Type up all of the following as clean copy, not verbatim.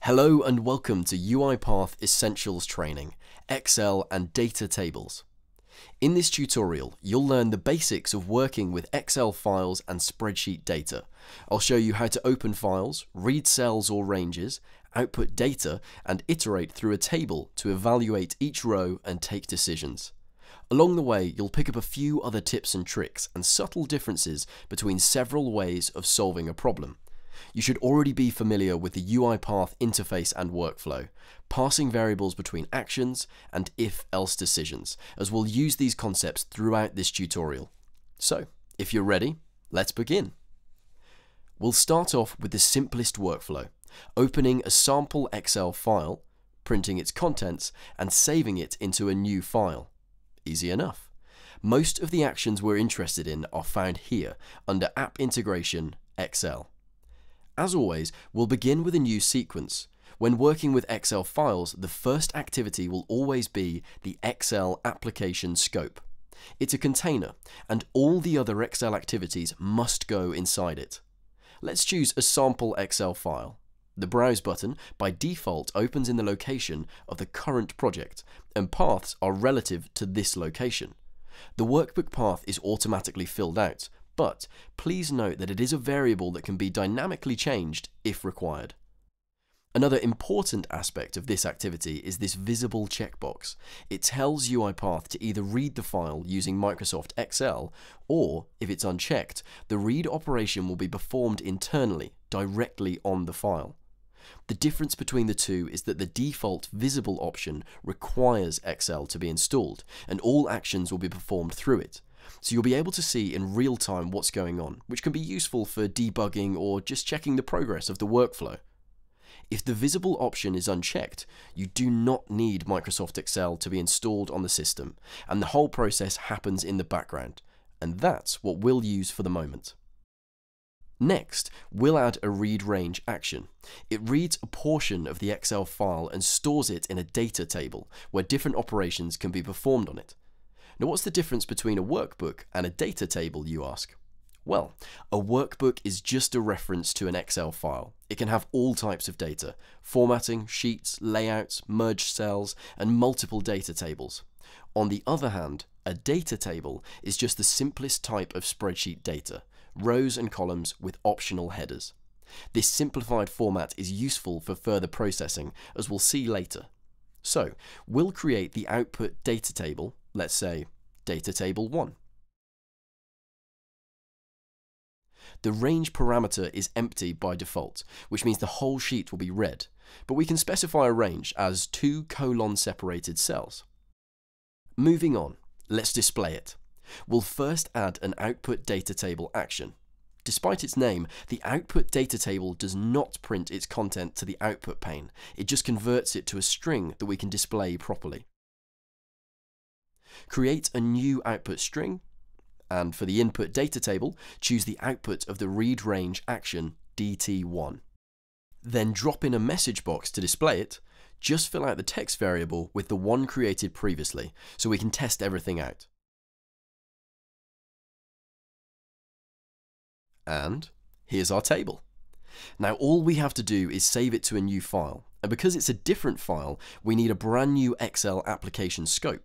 Hello and welcome to UiPath Essentials Training, Excel and Data Tables. In this tutorial, you'll learn the basics of working with Excel files and spreadsheet data. I'll show you how to open files, read cells or ranges, output data, and iterate through a table to evaluate each row and take decisions. Along the way, you'll pick up a few other tips and tricks and subtle differences between several ways of solving a problem. You should already be familiar with the UiPath interface and workflow, passing variables between actions and if-else decisions, as we'll use these concepts throughout this tutorial. So, if you're ready, let's begin. We'll start off with the simplest workflow, opening a sample Excel file, printing its contents, and saving it into a new file. Easy enough. Most of the actions we're interested in are found here under App Integration, Excel. As always, we'll begin with a new sequence. When working with Excel files, the first activity will always be the Excel application scope. It's a container, and all the other Excel activities must go inside it. Let's choose a sample Excel file. The Browse button by default opens in the location of the current project, and paths are relative to this location. The workbook path is automatically filled out, but please note that it is a variable that can be dynamically changed if required. Another important aspect of this activity is this visible checkbox. It tells UiPath to either read the file using Microsoft Excel, or, if it's unchecked, the read operation will be performed internally, directly on the file. The difference between the two is that the default visible option requires Excel to be installed, and all actions will be performed through it. So you'll be able to see in real time what's going on, which can be useful for debugging or just checking the progress of the workflow. If the visible option is unchecked, you do not need Microsoft Excel to be installed on the system, and the whole process happens in the background, and that's what we'll use for the moment. Next, we'll add a read range action. It reads a portion of the Excel file and stores it in a data table where different operations can be performed on it. Now, what's the difference between a workbook and a data table, you ask? Well, a workbook is just a reference to an Excel file. It can have all types of data: formatting, sheets, layouts, merged cells, and multiple data tables. On the other hand, a data table is just the simplest type of spreadsheet data, rows and columns with optional headers. This simplified format is useful for further processing, as we'll see later. So, we'll create the output data table, let's say data table 1. The range parameter is empty by default, which means the whole sheet will be read, but we can specify a range as 2 colon-separated cells. Moving on, let's display it. We'll first add an output data table action. Despite its name, the output data table does not print its content to the output pane. It just converts it to a string that we can display properly. Create a new output string, and for the input data table, choose the output of the read range action DT1. Then drop in a message box to display it. Just fill out the text variable with the one created previously, so we can test everything out. And here's our table. Now all we have to do is save it to a new file, and because it's a different file, we need a brand new Excel application scope.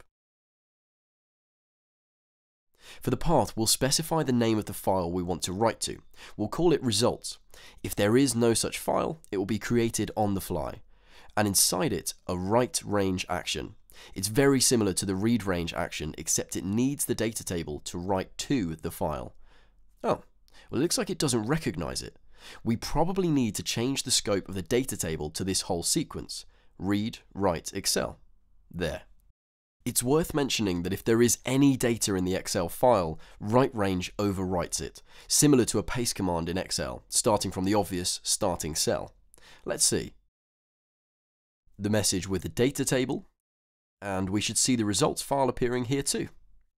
For the path, we'll specify the name of the file we want to write to. We'll call it results. If there is no such file, it will be created on the fly, and inside it, a write range action. It's very similar to the read range action, except it needs the data table to write to the file. Oh, well, it looks like it doesn't recognize it. We probably need to change the scope of the data table to this whole sequence: read, write, Excel. There. It's worth mentioning that if there is any data in the Excel file, write range overwrites it, similar to a paste command in Excel, starting from the obvious starting cell. Let's see. The message with the data table, and we should see the results file appearing here too.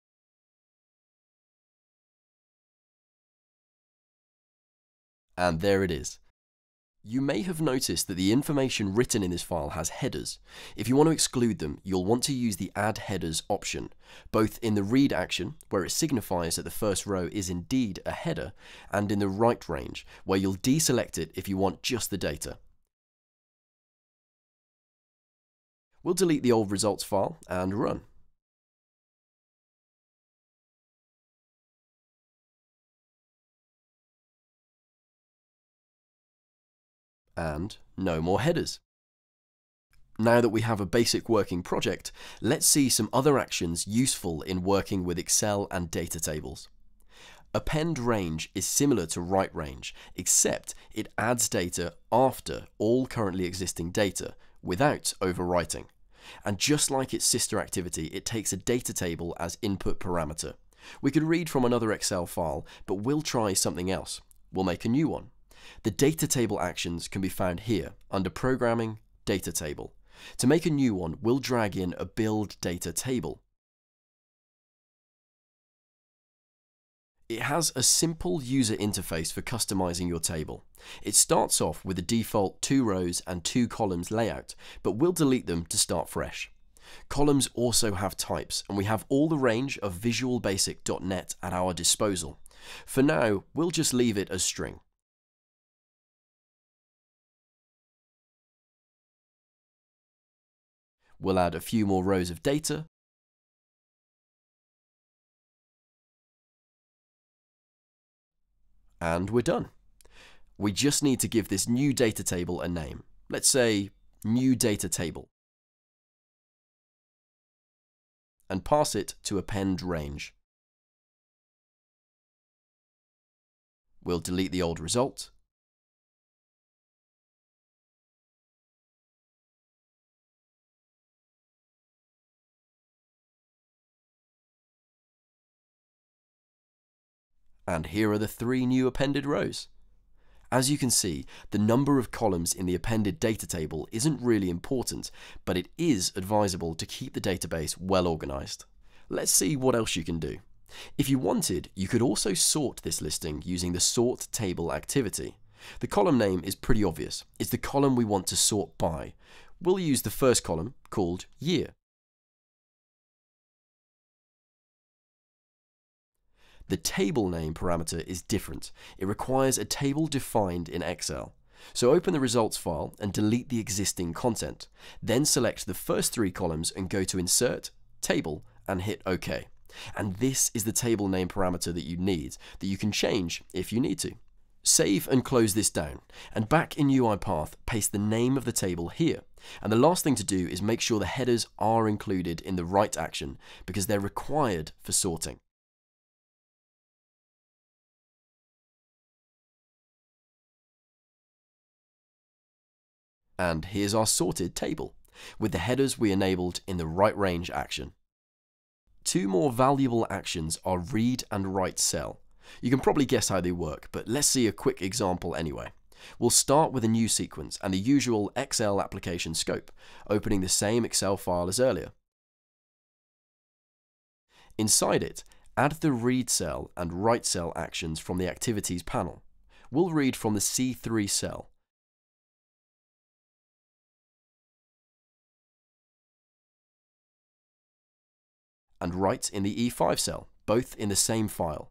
And there it is. You may have noticed that the information written in this file has headers. If you want to exclude them, you'll want to use the Add Headers option, both in the read action, where it signifies that the first row is indeed a header, and in the write range, where you'll deselect it if you want just the data. We'll delete the old results file and run. And no more headers. Now that we have a basic working project, let's see some other actions useful in working with Excel and data tables. Append range is similar to write range, except it adds data after all currently existing data without overwriting. And just like its sister activity, it takes a data table as input parameter. We could read from another Excel file, but we'll try something else. We'll make a new one. The data table actions can be found here under Programming, Data Table. To make a new one, we'll drag in a build data table. It has a simple user interface for customizing your table. It starts off with a default 2 rows and 2 columns layout, but we'll delete them to start fresh. Columns also have types, and we have all the range of visualbasic.net at our disposal. For now, we'll just leave it as string. We'll add a few more rows of data, and we're done. We just need to give this new data table a name. Let's say new data table, and pass it to append range. We'll delete the old result, and here are the 3 new appended rows. As you can see, the number of columns in the appended data table isn't really important, but it is advisable to keep the database well organized. Let's see what else you can do. If you wanted, you could also sort this listing using the sort table activity. The column name is pretty obvious. It's the column we want to sort by. We'll use the first column, called year. The table name parameter is different. It requires a table defined in Excel. So open the results file and delete the existing content. Then select the first 3 columns and go to Insert, Table, and hit OK. And this is the table name parameter that you need, that you can change if you need to. Save and close this down, and back in UiPath, paste the name of the table here. And the last thing to do is make sure the headers are included in the write action, because they're required for sorting. And here's our sorted table, with the headers we enabled in the write range action. 2 more valuable actions are read and write cell. You can probably guess how they work, but let's see a quick example anyway. We'll start with a new sequence and the usual Excel application scope, opening the same Excel file as earlier. Inside it, add the read cell and write cell actions from the activities panel. We'll read from the C3 cell. And write in the E5 cell, both in the same file.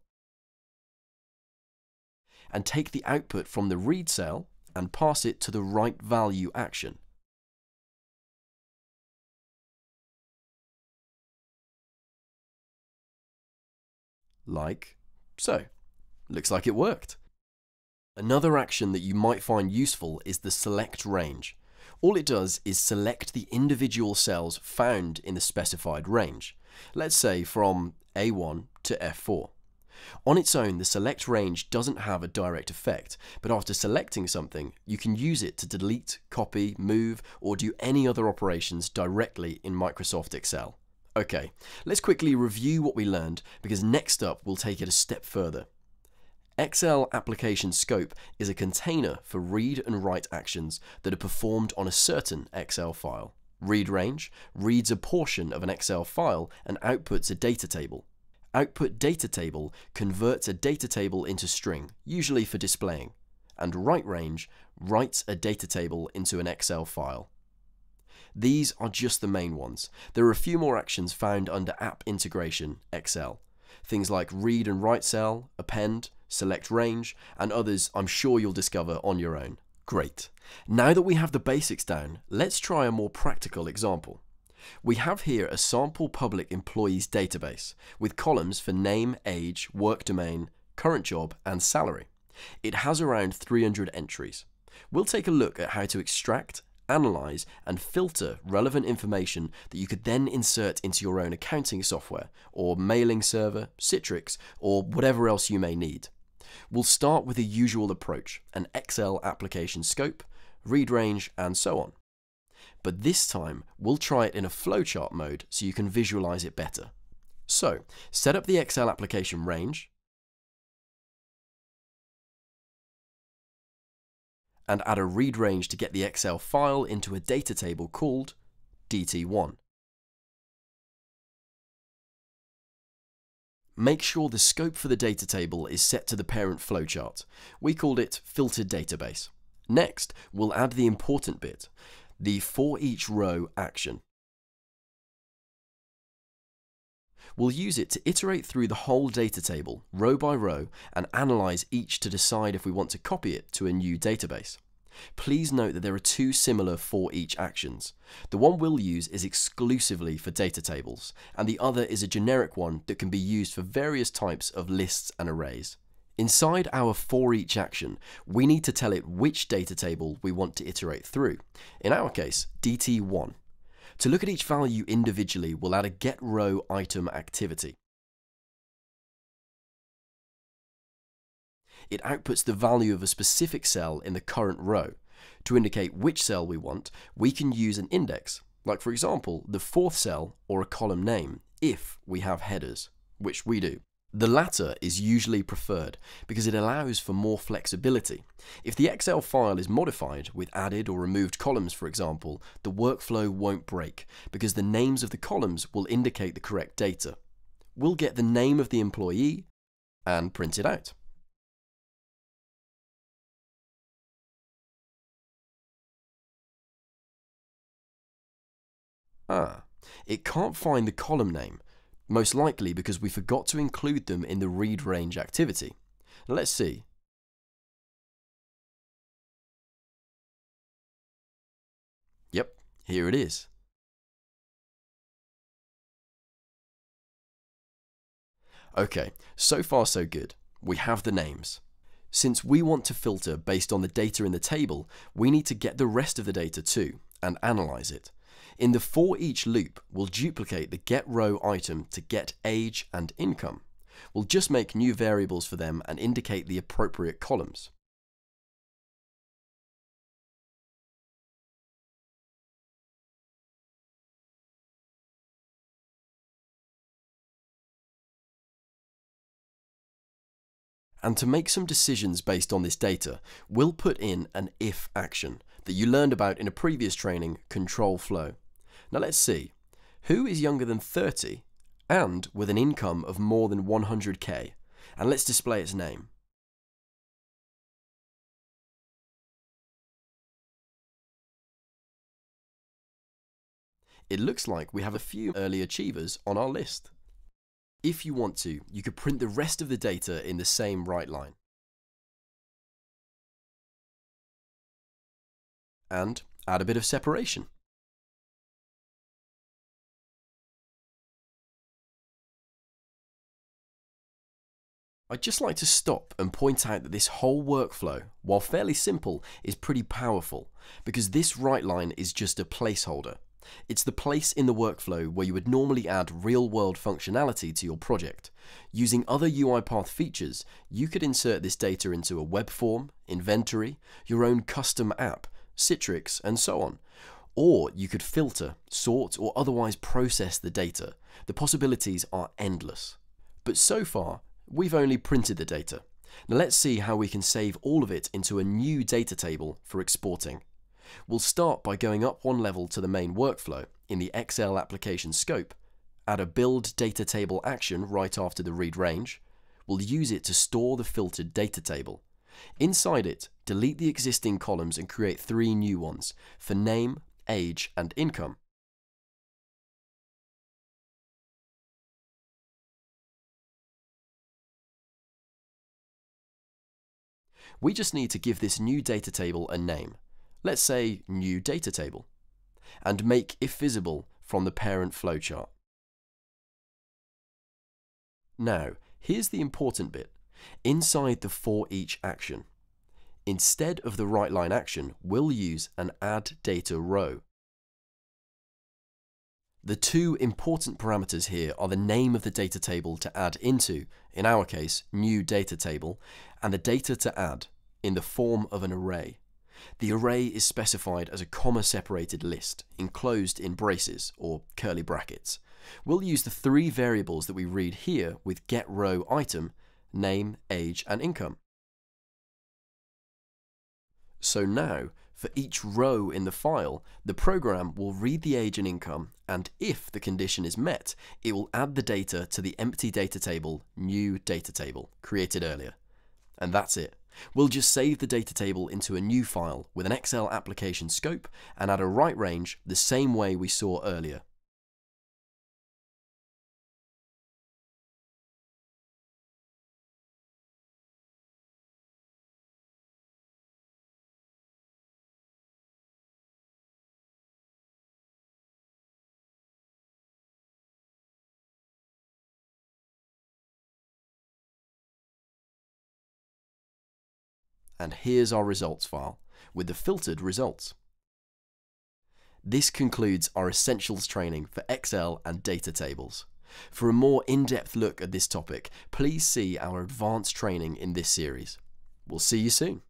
And take the output from the read cell and pass it to the write value action. Like so. Looks like it worked. Another action that you might find useful is the select range. All it does is select the individual cells found in the specified range. Let's say from A1 to F4. On its own, the select range doesn't have a direct effect, but after selecting something, you can use it to delete, copy, move, or do any other operations directly in Microsoft Excel. Okay, let's quickly review what we learned, because next up we'll take it a step further. Excel application scope is a container for read and write actions that are performed on a certain Excel file. Read range reads a portion of an Excel file and outputs a data table. Output data table converts a data table into string, usually for displaying. And write range writes a data table into an Excel file. These are just the main ones. There are a few more actions found under App Integration, Excel. Things like read and write cell, append, select range, and others I'm sure you'll discover on your own. Great. Now that we have the basics down, let's try a more practical example. We have here a sample public employees database with columns for name, age, work domain, current job, and salary. It has around 300 entries. We'll take a look at how to extract, analyze, and filter relevant information that you could then insert into your own accounting software, or mailing server, Citrix, or whatever else you may need. We'll start with the usual approach, an Excel application scope, read range, and so on. But this time, we'll try it in a flowchart mode so you can visualize it better. So, set up the Excel application range, and add a read range to get the Excel file into a data table called DT1. Make sure the scope for the data table is set to the parent flowchart. We called it filtered database. Next, we'll add the important bit, the for each row action. We'll use it to iterate through the whole data table, row by row, and analyze each to decide if we want to copy it to a new database. Please note that there are two similar for each actions. The one we'll use is exclusively for data tables, and the other is a generic one that can be used for various types of lists and arrays. Inside our for each action, we need to tell it which data table we want to iterate through. In our case, DT1. To look at each value individually, we'll add a getRowItem activity. It outputs the value of a specific cell in the current row. To indicate which cell we want, we can use an index, like for example, the fourth cell or a column name, if we have headers, which we do. The latter is usually preferred because it allows for more flexibility. If the Excel file is modified with added or removed columns, for example, the workflow won't break because the names of the columns will indicate the correct data. We'll get the name of the employee and print it out. It can't find the column name, most likely because we forgot to include them in the read range activity. Let's see. Yep, here it is. Okay, so far so good. We have the names. Since we want to filter based on the data in the table, we need to get the rest of the data too and analyze it. In the for each loop, we'll duplicate the getRowItem to get age and income. We'll just make new variables for them and indicate the appropriate columns. And to make some decisions based on this data, we'll put in an if action that you learned about in a previous training, control flow. Now let's see, who is younger than 30 and with an income of more than 100k? And let's display its name. It looks like we have a few early achievers on our list. If you want to, you could print the rest of the data in the same right line. And add a bit of separation. I'd just like to stop and point out that this whole workflow, while fairly simple, is pretty powerful because this right line is just a placeholder. It's the place in the workflow where you would normally add real-world functionality to your project. Using other UiPath features, you could insert this data into a web form, inventory, your own custom app, Citrix, and so on. Or you could filter, sort, or otherwise process the data. The possibilities are endless. But so far, we've only printed the data. Now let's see how we can save all of it into a new data table for exporting. We'll start by going up one level to the main workflow in the Excel application scope, add a build data table action right after the read range. We'll use it to store the filtered data table. Inside it, delete the existing columns and create 3 new ones for name, age, and income. We just need to give this new data table a name. Let's say new data table, and make if visible from the parent flowchart. Now, here's the important bit. Inside the for each action, instead of the write line action, we'll use an add data row. The two important parameters here are the name of the data table to add into, in our case, new data table, and the data to add in the form of an array. The array is specified as a comma-separated list, enclosed in braces or curly brackets. We'll use the three variables that we read here with getRowItem, name, age, and income. So now, for each row in the file, the program will read the age and income, and if the condition is met, it will add the data to the empty data table, new data table, created earlier. And that's it. We'll just save the data table into a new file with an Excel application scope and add a write range the same way we saw earlier. And here's our results file with the filtered results. This concludes our essentials training for Excel and data tables. For a more in-depth look at this topic, please see our advanced training in this series. We'll see you soon.